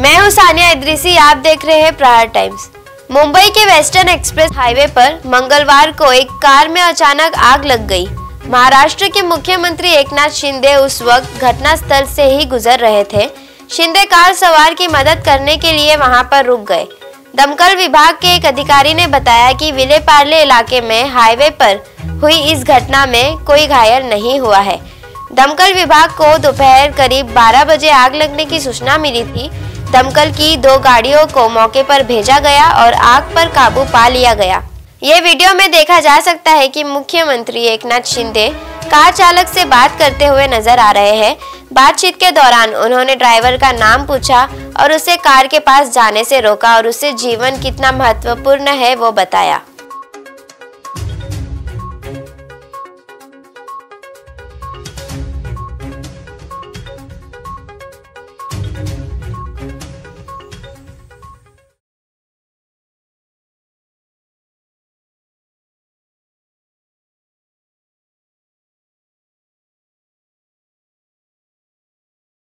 मैं हूं सानिया इद्रिसी, आप देख रहे हैं प्रहार टाइम्स। मुंबई के वेस्टर्न एक्सप्रेस हाईवे पर मंगलवार को एक कार में अचानक आग लग गई। महाराष्ट्र के मुख्यमंत्री एकनाथ शिंदे उस वक्त घटनास्थल से ही गुजर रहे थे। शिंदे कार सवार की मदद करने के लिए वहां पर रुक गए। दमकल विभाग के एक अधिकारी ने बताया कि विलेपार्ले इलाके में हाईवे पर हुई इस घटना में कोई घायल नहीं हुआ है। दमकल विभाग को दोपहर करीब 12 बजे आग लगने की सूचना मिली थी। दमकल की 2 गाड़ियों को मौके पर भेजा गया और आग पर काबू पा लिया गया। ये वीडियो में देखा जा सकता है कि मुख्यमंत्री एकनाथ शिंदे कार चालक से बात करते हुए नजर आ रहे हैं। बातचीत के दौरान उन्होंने ड्राइवर का नाम पूछा और उसे कार के पास जाने से रोका और उसे जीवन कितना महत्वपूर्ण है वो बताया।